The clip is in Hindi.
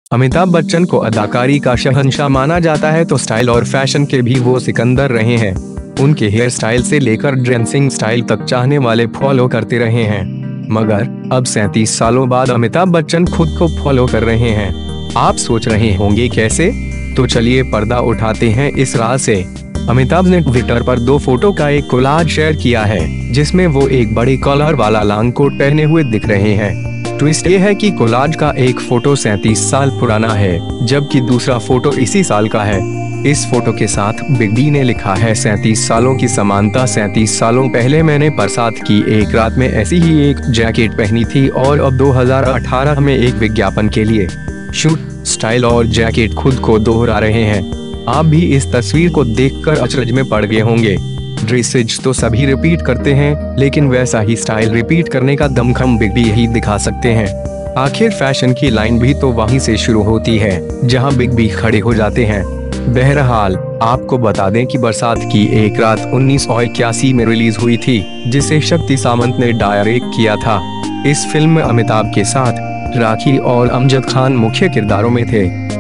अमिताभ बच्चन को अदाकारी का शहंशाह माना जाता है तो स्टाइल और फैशन के भी वो सिकंदर रहे हैं। उनके हेयर स्टाइल से लेकर ड्रेसिंग स्टाइल तक चाहने वाले फॉलो करते रहे हैं। मगर अब 37 सालों बाद अमिताभ बच्चन खुद को फॉलो कर रहे हैं। आप सोच रहे होंगे कैसे? तो चलिए पर्दा उठाते हैं इस राज से। अमिताभ ने ट्विटर पर 2 फोटो का एक कोलाज शेयर किया है, जिसमें वो एक बड़े कॉलर वाला लॉन्ग कोट पहने हुए दिख रहे हैं। ट्विस्ट ये है कि कोलाज का एक फोटो 37 साल पुराना है, जबकि दूसरा फोटो इसी साल का है। इस फोटो के साथ बिग बी ने लिखा है 37 सालों की समानता। 37 सालों पहले मैंने बरसात की एक रात में ऐसी ही एक जैकेट पहनी थी और अब 2018 में एक विज्ञापन के लिए शूट, स्टाइल और जैकेट खुद को दोहरा रहे हैं। आप भी इस तस्वीर को देखकर अचरज में पड़ गए होंगे। ड्रेसेज तो सभी रिपीट करते हैं, लेकिन वैसा ही स्टाइल रिपीट करने का दमखम बिग बी ही दिखा सकते हैं। आखिर फैशन की लाइन भी तो वहीं से शुरू होती है जहां बिग बी खड़े हो जाते हैं। बहरहाल आपको बता दें कि बरसात की एक रात 1981 में रिलीज हुई थी, जिसे शक्ति सामंत ने डायरेक्ट किया था। इस फिल्म में अमिताभ के साथ राखी और अमजद खान मुख्य किरदारों में थे।